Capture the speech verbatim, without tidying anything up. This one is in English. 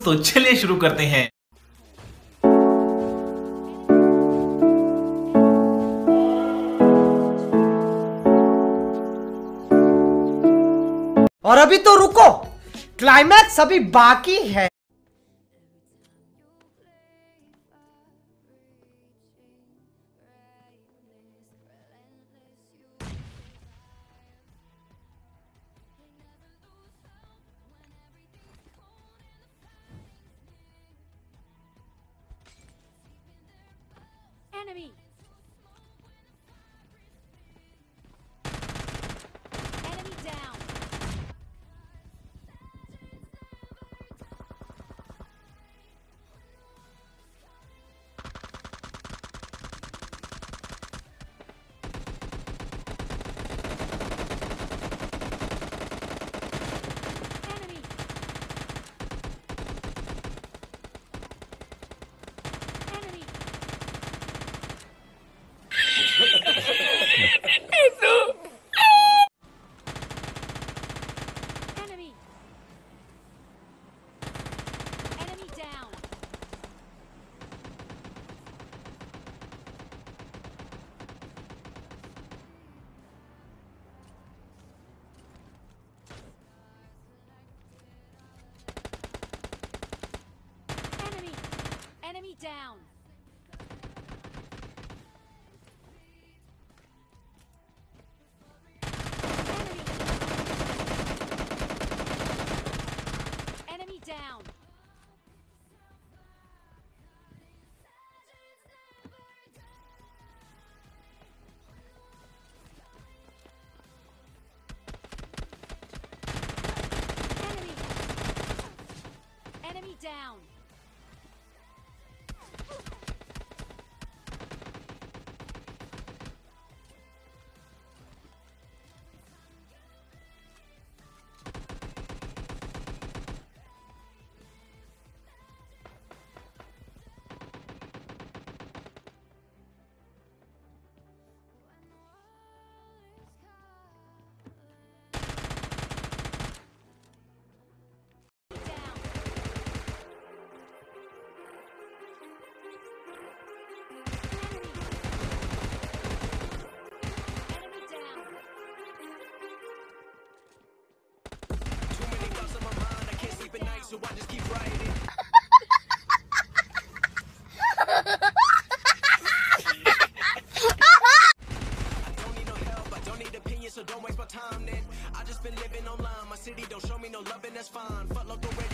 तो चलिए शुरू करते हैं। और अभी तो रुको, क्लाइमैक्स अभी बाकी है। Enemy. Enemy down. Enemy. Enemy. Enemy. Enemy down. Enemy. Enemy down. Enemy down. Enemy. Enemy down. Down. Enemy. Enemy down. Too many thoughts on my mind, I can't sleep at night, so I just keep writing. I don't need no help, I don't need opinions, so don't waste my time then. I just been living online, my city don't show me no love and that's fine. Fuck local radio.